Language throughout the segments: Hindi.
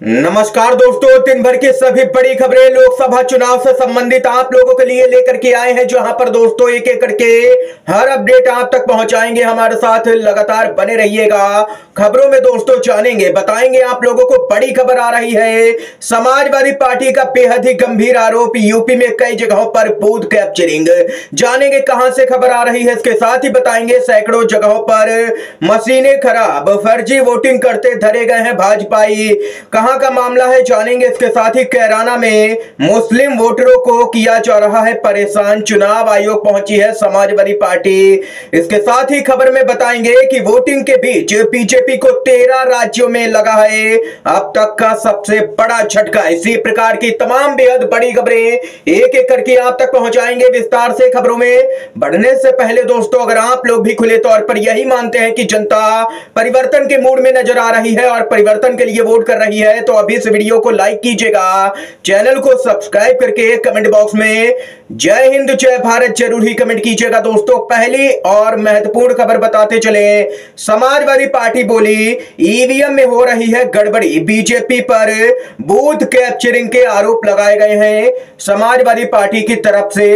नमस्कार दोस्तों, दिन भर की सभी बड़ी खबरें लोकसभा चुनाव से संबंधित आप लोगों के लिए लेकर के आए हैं, जहां पर दोस्तों एक एक करके हर अपडेट आप तक पहुंचाएंगे। हमारे साथ लगातार बने रहिएगा। खबरों में दोस्तों जानेंगे, बताएंगे आप लोगों को बड़ी खबर आ रही है। समाजवादी पार्टी का बेहद ही गंभीर आरोप, यूपी में कई जगहों पर बूथ कैप्चरिंग। जानेंगे कहां से खबर आ रही है, इसके साथ ही बताएंगे सैकड़ों जगहों पर मशीनें खराब, फर्जी वोटिंग करते धरे गए हैं भाजपाई। कहां का मामला है जानेंगे। इसके साथ ही कैराना में मुस्लिम वोटरों को किया जा रहा है परेशान, चुनाव आयोग पहुंची है समाजवादी पार्टी। इसके साथ ही खबर में बताएंगे कि वोटिंग के बीच बीजेपी को 13 राज्यों में लगा है अब तक का सबसे बड़ा झटका। इसी प्रकार की तमाम बेहद बड़ी खबरें एक एक करके आप तक पहुंचाएंगे विस्तार से। खबरों में बढ़ने से पहले दोस्तों, अगर आप लोग भी खुले तौर पर यही मानते हैं कि जनता परिवर्तन के मूड में नजर आ रही है और परिवर्तन के लिए वोट कर रही है, तो अभी इस वीडियो को लाइक कीजिएगा, चैनल को सब्सक्राइब करके कमेंट बॉक्स में जय हिंद जय भारत जरूर ही कमेंट कीजिएगा। दोस्तों पहली और महत्वपूर्ण खबर बताते चले। समाजवादी पार्टी बोली ईवीएम में हो रही है गड़बड़ी, बीजेपी पर बूथ कैप्चरिंग के आरोप लगाए गए हैं समाजवादी पार्टी की तरफ से।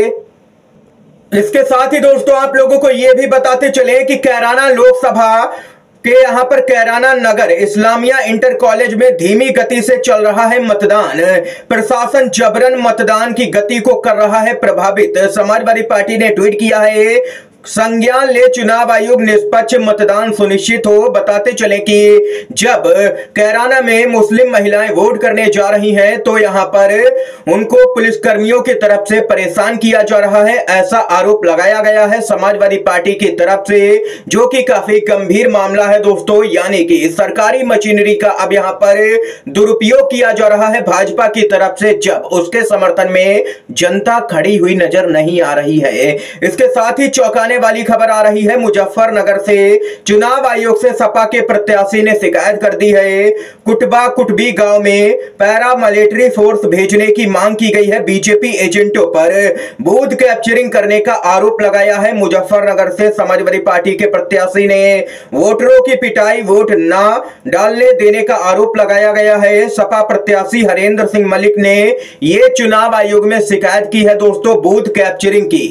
इसके साथ ही दोस्तों आप लोगों को यह भी बताते चले कि कैराना लोकसभा के यहां पर कैराना नगर इस्लामिया इंटर कॉलेज में धीमी गति से चल रहा है मतदान। प्रशासन जबरन मतदान की गति को कर रहा है प्रभावित। समाजवादी पार्टी ने ट्वीट किया है, संज्ञान ले चुनाव आयोग, निष्पक्ष मतदान सुनिश्चित हो। बताते चले कि जब कैराना में मुस्लिम महिलाएं वोट करने जा रही हैं तो यहां पर उनको पुलिसकर्मियों की तरफ से परेशान किया जा रहा है, ऐसा आरोप लगाया गया है समाजवादी पार्टी की तरफ से, जो कि काफी गंभीर मामला है दोस्तों। यानी कि सरकारी मशीनरी का अब यहां पर दुरुपयोग किया जा रहा है भाजपा की तरफ से, जब उसके समर्थन में जनता खड़ी हुई नजर नहीं आ रही है। इसके साथ ही चौंकाने वाली खबर आ रही है मुजफ्फरनगर से। चुनाव आयोग से सपा के प्रत्याशी ने शिकायत कर दी है। कुटबा कुटबी गांव में पैरा मिलिट्री फोर्स भेजने की मांग की गई है। बीजेपी एजेंटों पर बूथ कैप्चरिंग करने का आरोप लगाया है। मुजफ्फरनगर से समाजवादी पार्टी के प्रत्याशी ने वोटरों की पिटाई, वोट ना डालने देने का आरोप लगाया गया है। सपा प्रत्याशी हरेंद्र सिंह मलिक ने यह चुनाव आयोग में शिकायत की है दोस्तों बूथ कैप्चरिंग की।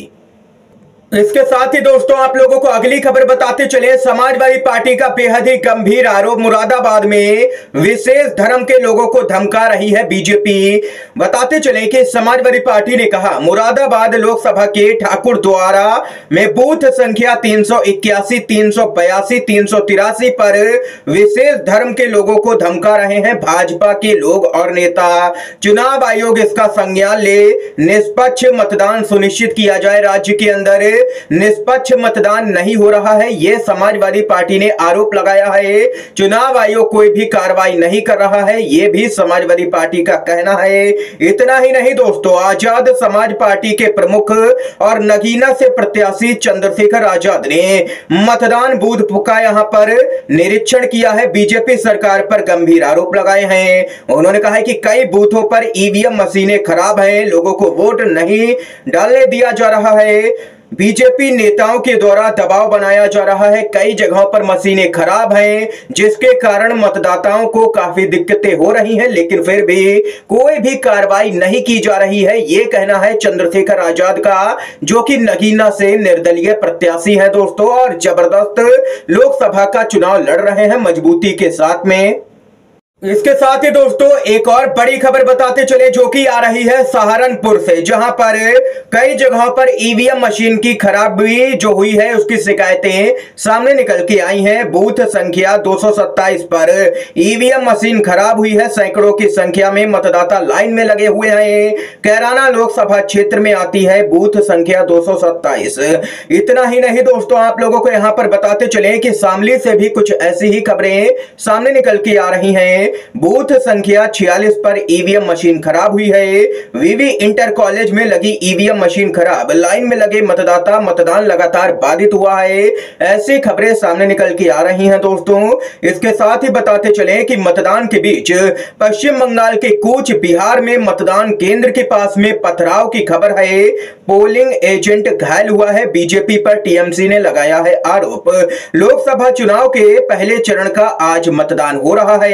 इसके साथ ही दोस्तों आप लोगों को अगली खबर बताते चले। समाजवादी पार्टी का बेहद ही गंभीर आरोप, मुरादाबाद में विशेष धर्म के लोगों को धमका रही है बीजेपी। बताते चले कि समाजवादी पार्टी ने कहा, मुरादाबाद लोकसभा के ठाकुर द्वारा में बूथ संख्या 381, 382, 383 पर विशेष धर्म के लोगों को धमका रहे हैं भाजपा के लोग और नेता। चुनाव आयोग इसका संज्ञान ले, निष्पक्ष मतदान सुनिश्चित किया जाए। राज्य के अंदर निष्पक्ष मतदान नहीं हो रहा है, यह समाजवादी पार्टी ने आरोप लगाया है। चुनाव आयोग कोई भी कार्रवाई नहीं कर रहा है, यह भी समाजवादी पार्टी का कहना है। इतना ही नहीं दोस्तों, आजाद समाज पार्टी के प्रमुख और नगीना से प्रत्याशी चंद्रशेखर आजाद ने मतदान बूथ का यहां पर निरीक्षण किया है। बीजेपी सरकार पर गंभीर आरोप लगाए हैं। उन्होंने कहा है कि कई बूथों पर ईवीएम मशीनें खराब हैं, लोगों को वोट नहीं डालने दिया जा रहा है, बीजेपी नेताओं के द्वारा दबाव बनाया जा रहा है, कई जगहों पर मशीनें खराब हैं जिसके कारण मतदाताओं को काफी दिक्कतें हो रही हैं, लेकिन फिर भी कोई भी कार्रवाई नहीं की जा रही है। ये कहना है चंद्रशेखर आजाद का, जो कि नगीना से निर्दलीय प्रत्याशी है दोस्तों और जबरदस्त लोकसभा का चुनाव लड़ रहे हैं मजबूती के साथ में। इसके साथ ही दोस्तों एक और बड़ी खबर बताते चले, जो कि आ रही है सहारनपुर से, जहां पर कई जगहों पर ईवीएम मशीन की खराबी जो हुई है उसकी शिकायतें सामने निकल के आई हैं। बूथ संख्या 227 पर ईवीएम मशीन खराब हुई है, सैकड़ों की संख्या में मतदाता लाइन में लगे हुए हैं। कैराना लोकसभा क्षेत्र में आती है बूथ संख्या 227। इतना ही नहीं दोस्तों, आप लोगों को यहां पर बताते चले कि शामली से भी कुछ ऐसी ही खबरें सामने निकल के आ रही हैं। बूथ संख्या 46 पर ईवीएम मशीन खराब हुई है। वीवी इंटर कॉलेज में लगी ईवीएम मशीन खराब, लाइन में लगे मतदाता, मतदान लगातार बाधित हुआ है। ऐसी खबरें सामने निकल के आ रही हैं दोस्तों। इसके साथ ही बताते चले कि मतदान के बीच पश्चिम बंगाल के कूच बिहार में मतदान केंद्र के पास में पथराव की खबर है। पोलिंग एजेंट घायल हुआ है, बीजेपी पर टीएमसी ने लगाया है आरोप। लोकसभा चुनाव के पहले चरण का आज मतदान हो रहा है,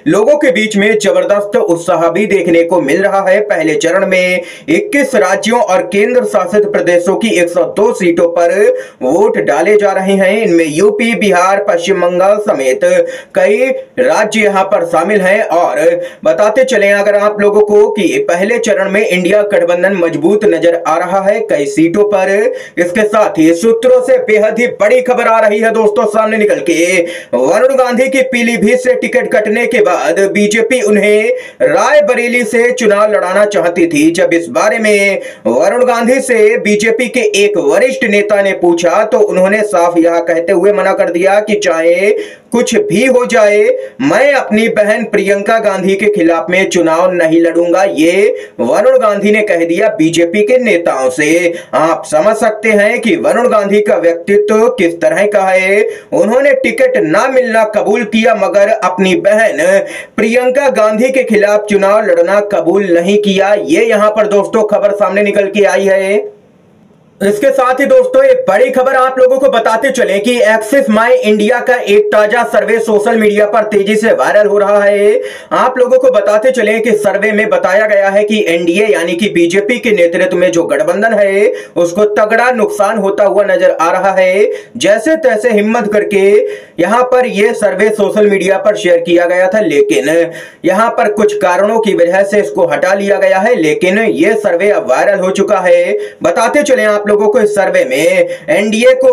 लोगों के बीच में जबरदस्त उत्साह भी देखने को मिल रहा है। पहले चरण में 21 राज्यों और केंद्र शासित प्रदेशों की 102 सीटों पर वोट डाले जा रहे हैं। इनमें यूपी, बिहार, पश्चिम बंगाल समेत कई राज्य यहां पर शामिल हैं। और बताते चले अगर आप लोगों को कि पहले चरण में इंडिया गठबंधन मजबूत नजर आ रहा है कई सीटों पर। इसके साथ ही सूत्रों से बेहद ही बड़ी खबर आ रही है दोस्तों सामने निकल के। वरुण गांधी की पीलीभीत से टिकट कटने के बाद बीजेपी उन्हें रायबरेली से चुनाव लड़ाना चाहती थी। जब इस बारे में वरुण गांधी से बीजेपी के एक वरिष्ठ नेता ने पूछा तो उन्होंने साफ यह कहते हुए मना कर दिया कि चाहे कुछ भी हो जाए मैं अपनी बहन प्रियंका गांधी के खिलाफ में चुनाव नहीं लड़ूंगा। ये वरुण गांधी ने कह दिया बीजेपी के नेताओं से। आप समझ सकते हैं कि वरुण गांधी का व्यक्तित्व किस तरह का है। उन्होंने टिकट ना मिलना कबूल किया मगर अपनी बहन प्रियंका गांधी के खिलाफ चुनाव लड़ना कबूल नहीं किया। ये यहां पर दोस्तों खबर सामने निकल के आई है। इसके साथ ही दोस्तों एक बड़ी खबर आप लोगों को बताते चले कि एक्सिस माई इंडिया का एक ताजा सर्वे सोशल मीडिया पर तेजी से वायरल हो रहा है। आप लोगों को बताते चले कि सर्वे में बताया गया है कि एनडीए यानी कि बीजेपी के नेतृत्व में जो गठबंधन है उसको तगड़ा नुकसान होता हुआ नजर आ रहा है। जैसे तैसे हिम्मत करके यहां पर यह सर्वे सोशल मीडिया पर शेयर किया गया था, लेकिन यहां पर कुछ कारणों की वजह से इसको हटा लिया गया है। लेकिन यह सर्वे अब वायरल हो चुका है। बताते चले आप लोगों को इस सर्वे में एनडीए को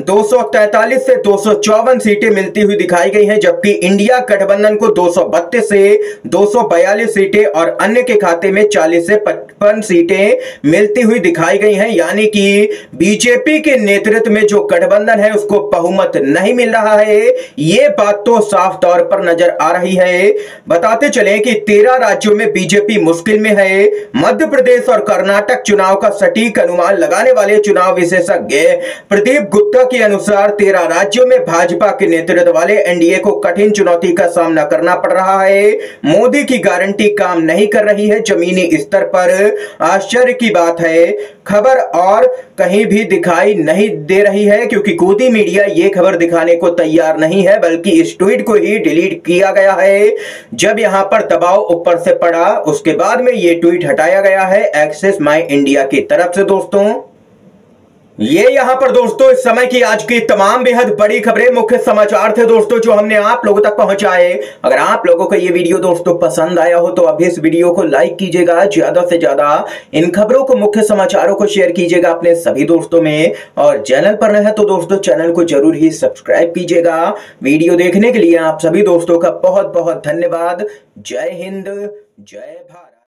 243 से 254 सीटें मिलती हुई दिखाई गई हैं, जबकि इंडिया गठबंधन को 232 से 242 सीटें और अन्य के खाते में 40 से 55 सीटें मिलती हुई दिखाई गई हैं। यानी कि बीजेपी के नेतृत्व में जो गठबंधन है उसको बहुमत नहीं मिल रहा है। यह बात तो साफ तौर पर नजर आ रही है। बताते चले कि 13 राज्यों में बीजेपी मुश्किल में है। मध्य प्रदेश और कर्नाटक चुनाव का सटीक अनुमान लगाने वाले चुनाव विशेषज्ञ प्रदीप गुप्ता के अनुसार 13 राज्यों में भाजपा के नेतृत्व वाले एनडीए को कठिन चुनौती का सामना करना पड़ रहा है। मोदी की गारंटी काम नहीं कर रही है। जमीनी स्तर पर आश्चर्य की बात है खबर और कहीं भी दिखाई नहीं दे रही है, क्योंकि गोदी मीडिया ये खबर दिखाने को तैयार नहीं है, बल्कि इस ट्वीट को ही डिलीट किया गया है। जब यहां पर दबाव ऊपर से पड़ा उसके बाद में ये ट्वीट हटाया गया है एक्सिस माई इंडिया की तरफ से। दोस्तों ये यहां पर दोस्तों इस समय की आज की तमाम बेहद बड़ी खबरें, मुख्य समाचार थे दोस्तों जो हमने आप लोगों तक पहुंचाए। अगर आप लोगों को ये वीडियो दोस्तों पसंद आया हो तो अभी इस वीडियो को लाइक कीजिएगा, ज्यादा से ज्यादा इन खबरों को, मुख्य समाचारों को शेयर कीजिएगा अपने सभी दोस्तों में, और चैनल पर नए हैं तो दोस्तों चैनल को जरूर ही सब्सक्राइब कीजिएगा। वीडियो देखने के लिए आप सभी दोस्तों का बहुत बहुत धन्यवाद। जय हिंद, जय भारत।